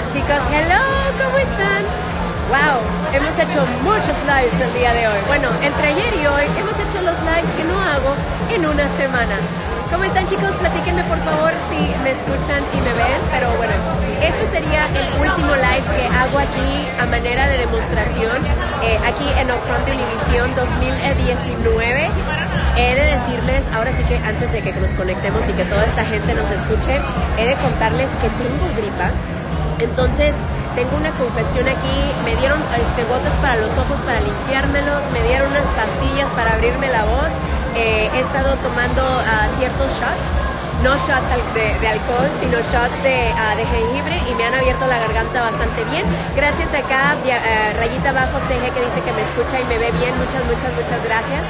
chicos, hello, ¿cómo están? Wow, hemos hecho muchos lives el día de hoy. Bueno, entre ayer y hoy hemos hecho los lives que no hago en una semana. ¿Cómo están, chicos? Platíquenme por favor si me escuchan y me ven. Pero bueno, este sería el último live que hago aquí a manera de demostración, aquí en Upfront de Univision 2019. He de decirles, ahora sí que antes de que nos conectemos y que toda esta gente nos escuche, he de contarles que tengo gripa. Entonces tengo una congestión aquí, me dieron gotas para los ojos para limpiármelos, me dieron unas pastillas para abrirme la voz. He estado tomando ciertos shots, no shots de alcohol, sino shots de jengibre, y me han abierto la garganta bastante bien. Gracias acá, rayita abajo CG, que dice que me escucha y me ve bien. Muchas gracias.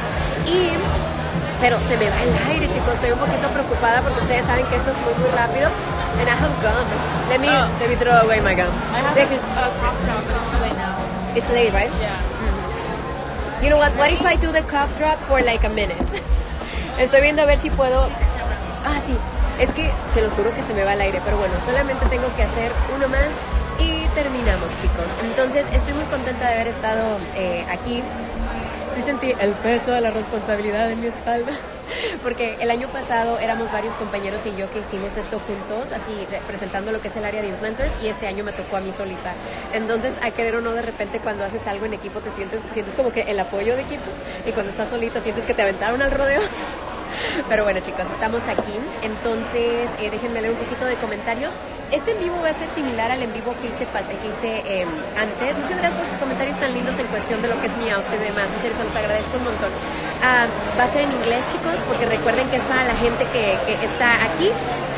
Pero se me va el aire, chicos. Estoy un poquito preocupada porque ustedes saben que esto es muy rápido. And I have gum. Let me throw away my gum. I have a cough drop, but it's too late now. It's late, right? Yeah. You know what if I do the cough drop for like a minute? Estoy viendo a ver si puedo. Sí, es que se los juro que se me va el aire, pero bueno, solamente tengo que hacer uno más y terminamos, chicos. Entonces estoy muy contenta de haber estado aquí. Sí sentí el peso de la responsabilidad en mi espalda, porque el año pasado éramos varios compañeros y yo que hicimos esto juntos, así representando lo que es el área de influencers, y este año me tocó a mí solita. Entonces, a querer o no, de repente cuando haces algo en equipo te sientes como que el apoyo de equipo, y cuando estás solita sientes que te aventaron al rodeo. Pero bueno, chicos, estamos aquí. Entonces, déjenme leer un poquito de comentarios. Este en vivo va a ser similar al en vivo que hice antes. Muchas gracias por sus comentarios tan lindos en cuestión de lo que es mi outfit y demás. En serio, se los agradezco un montón. Va a ser en inglés, chicos, porque recuerden que es para la gente que está aquí.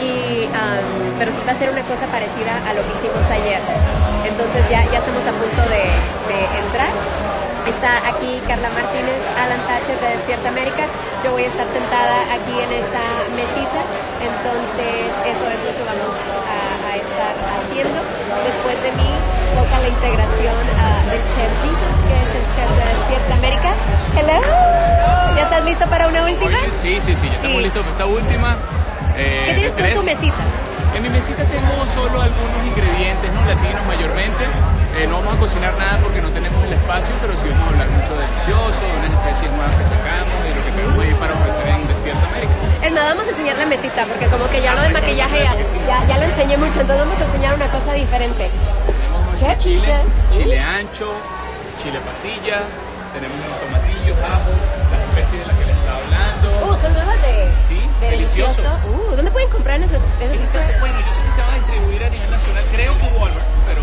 Pero sí va a ser una cosa parecida a lo que hicimos ayer. Entonces ya estamos a punto de entrar. Está aquí Carla Martínez, Alan Thatcher de Despierta América. Yo voy a estar sentada aquí en esta mesita. Entonces eso es lo que vamos a estar haciendo. Después de mí toca la integración del Chef Jesus, que es el chef de Despierta América. Hello. ¿Ya estás listo para una última? Sí, ya estamos listos para esta última. ¿Qué tienes tú en tu mesita? En mi mesita tengo solo algunos ingredientes, ¿no? Latinos mayormente. No vamos a cocinar nada porque no tenemos el espacio, pero sí vamos a hablar mucho delicioso, de unas especies nuevas que sacamos y lo que tenemos ahí para ofrecer en Despierta América. Es nada, vamos a enseñar la mesita, porque como que ya lo de maquillaje ya lo enseñé mucho, entonces vamos a enseñar una cosa diferente. Tenemos chile ancho, chile pasilla, tenemos unos tomatillos, ajo, las especies de las que les estaba hablando. Son nuevas Sí, de delicioso. ¿Dónde pueden comprar esas especies? Bueno, yo sé que se van a distribuir a nivel nacional, creo que Walmart, pero...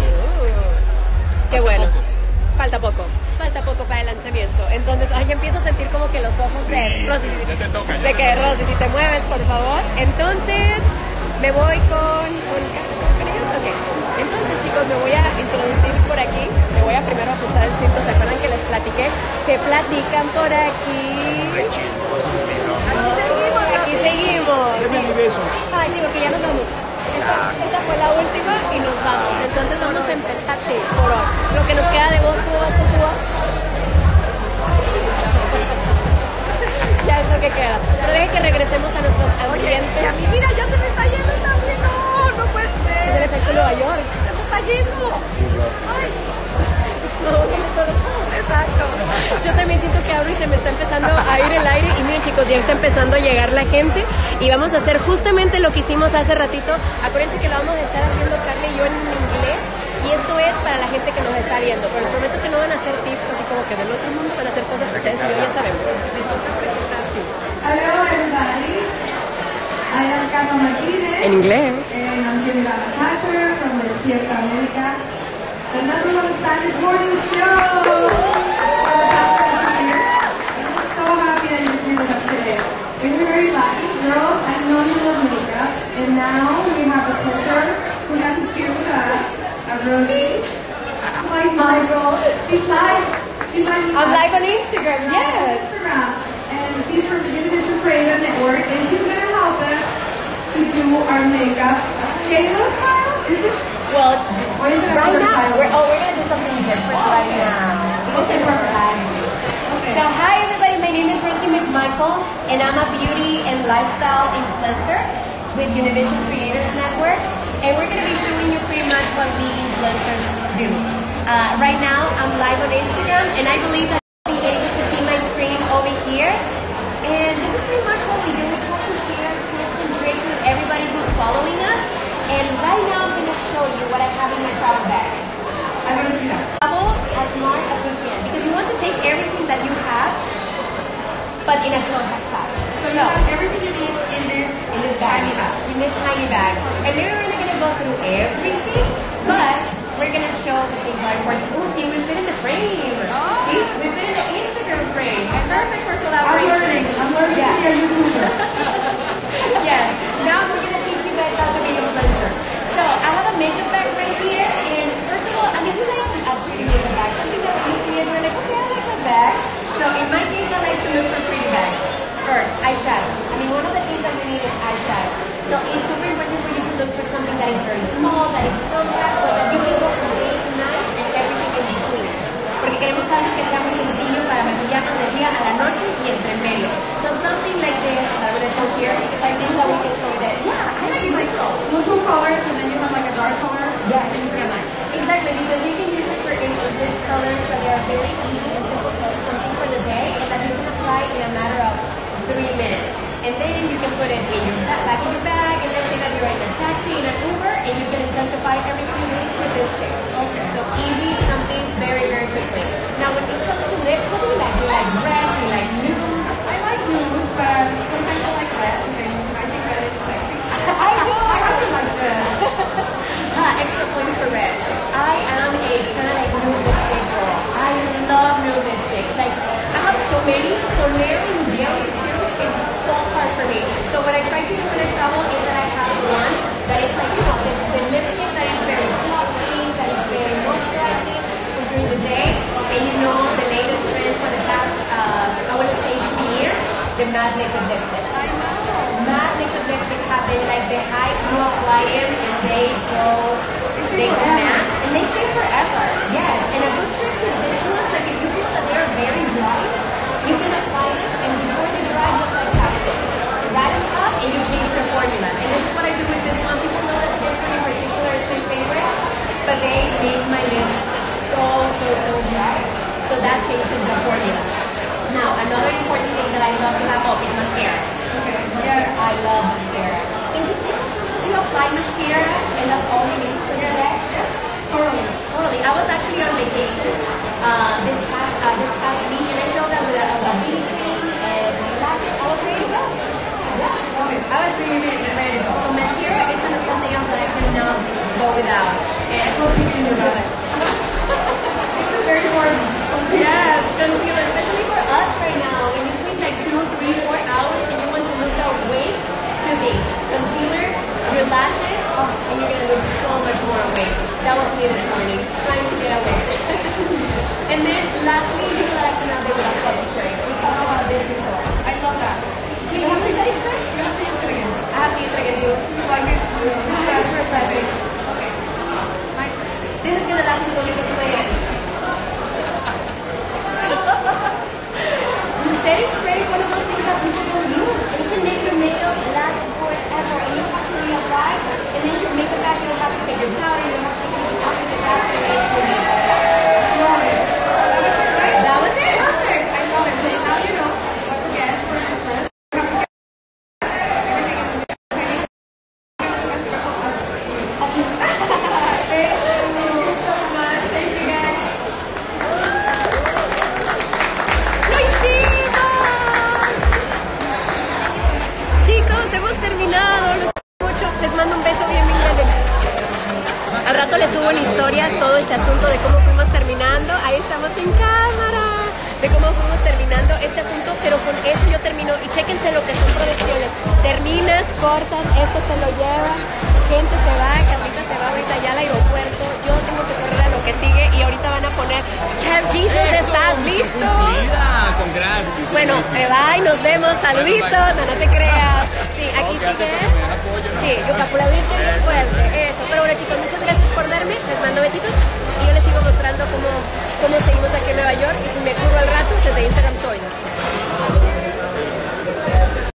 Qué bueno. Falta poco para el lanzamiento. Entonces, ya empiezo a sentir como que los ojos de Rosy. Ya te toca. De que Rosy, si te mueves, por favor. Entonces, me voy con ellos. Ok. Entonces, chicos, me voy a introducir por aquí. Me voy a primero ajustar el cinto. ¿Se acuerdan que les platiqué? Que platican por aquí. Aquí seguimos. Ay, sí, porque ya nos vamos. Esta fue la última y nos vamos. Entonces vamos a empezar por hoy. Lo que nos queda de voz, tu voz. Ya es lo que queda. Pero deje que regresemos a nuestros ambientes. A mí, mira, ya se me está yendo también. No puede ser. Es el efecto Nueva York. Se me está yendo. Ay. Exacto. Yo también siento que abro y se me está empezando a ir el aire. Y miren, chicos, ya está empezando a llegar la gente. Y vamos a hacer justamente lo que hicimos hace ratito. Acuérdense que lo vamos a estar haciendo Carla y yo en inglés. Y esto es para la gente que nos está viendo. Pero les prometo que no van a ser tips así como que del otro mundo. Van a ser cosas que ustedes y yo ya sabemos. Hello everybody. I am Carla Martinez. En inglés. And I'm here with Alan Thatcher from Despierta América, the #1 Spanish morning show. I'm so happy that you're here with us today. We're very lucky. Girls, I know you love makeup. And now we have the pleasure to have you here with us, Rosie. Hi, Michael. She's live. I'm live on Instagram, yes. Instagram. And she's from the Univision Creative Network, and she's going to help us to do our makeup. J-Lo style? Is it? Well, Or is it right another now, style? we're going to do something different right now. Okay, perfect. Okay. So, hi everybody, my name is Rosie McMichael, and I'm a beauty and lifestyle influencer with Univision Creators Network. And we're going to be showing you pretty much what we influencers do. Right now, I'm live on Instagram, and I believe that I'll be able to see my screen over here. And this is pretty much what we do. We try to share tips and tricks with everybody who's following us. And right now, I'm going to show you what I have in my travel bag. I want to see that. Travel as smart as you can, because you want to take everything that you have, but in a compact size. So you have everything you need in this bag. tiny bag. In this tiny bag. And maybe we're not going to go through everything, but we're going to show the things that are important. Oh, see, we fit in the frame. Oh. See, we fit in the Instagram frame. Perfect for collaboration. I'm learning to be a YouTuber. Yes. Now we're going to teach you guys how to be an influencer. So I have a makeup bag right here, and first of all, I mean, we like a pretty makeup bag. Something that when you see it, we're like, okay, I like that bag. So in my case, I like to look for pretty bags. First, eyeshadow. I mean, one of the things that we need is eyeshadow. So it's super important for you to look for something that is very small, that is compact, but that you can go from day to night and everything in between. Porque queremos algo que sea muy sencillo para maquillarnos de día a la noche y entre medio. So something like this that I'm going to show here, because I think that we can show that. Yeah, I like neutral. Neutral colors, and then you have like a dark color. Yes. And you can like. Exactly, because you can use it for instance, these colors that they are very easy and simple to use something for the day, and that you can apply in a matter of 3 minutes. And then you can put it in your back in your bag, and let's say that you're in a taxi, in an Uber, and you can intensify everything you need with this shade. Okay. So easy, something very, very quickly. Now when it comes to lips, what do you like? Do you like reds? Do you like nudes? I like nudes, but sometimes I like red because I think red is sexy. I know! I have too much red. Extra points for red. I am a kind of like nude lipstick girl. I love nude lipsticks. Like, I have so many, so narrowing down to 2, it's so hard for me. So what I try to do when I travel is that I have one that is like, you know, the lipstick that is very glossy, that is very moisturizing for during the day. And you know the latest trend for the past, I want to say 2 years, the matte liquid lipstick. I know. Matte liquid lipstick have been like the hype. You apply them and they go matte and they stay forever. Yes, and a good trick with this ones, like if you feel that they are very dry, you can apply them and before they dry, you apply chapstick right on top and you change the formula. And this is what I do with this one. People know that this one in particular is my favorite, but they make my lips so dry. So that changes the formula. Now, another important thing that I love to have, is mascara. Okay. Yes. I love mascara. And you feel like sometimes you apply mascara and that's all you need for the day? Yes. Totally. I was actually on vacation this past week, and I felt that with a BB cream and lashes, I was ready to go. Yeah. Love it. I was really ready to go. So mascara is kind of something else that I cannot go without. And I hope you can do it. This is very important. Yes, concealer, especially for us right now. When you sleep like 2, 3, 4 hours and you want to look awake, 2 things. Concealer, your lashes, and you're going to look so much more awake. That was me this morning, trying to get awake. And then lastly, you know that I cannot live without setting spray. We talked about this before. I love that. Do you have to setting spray? You have to use it again. I have to use it again. Do you like it? It's refreshing. Okay. My turn. This is going to last until you get to Miami. Setting spray is one of those things that people don't use, and it can make your makeup last forever, and you don't have to reapply, and then your makeup back, you don't have to take your powder, you don't have to take anything else with the back to make your makeup last. Love it. That was it, right? That was it. Perfect. I love it. So now you know, once again, for Christmas, you have to get everything in the tiny as careful as you. Thank you so much. Thank you, guys. Chicos, hemos terminado. Los amo mucho. Les mando un beso bien grande. Al rato les subo en historias todo este asunto de cómo fuimos terminando. Ahí estamos en cámara. De cómo fuimos terminando este asunto. Pero con eso yo termino. Y chéquense lo que son producciones. Terminas, cortas, esto se lo lleva. Gente se va, Carlita se va ahorita ya al aeropuerto. Yo tengo que correr a lo que sigue. Y ahorita van a poner Chef Jesus, ¿estás listo? Congrats. Bueno, bye, nos vemos, saluditos, no te creas.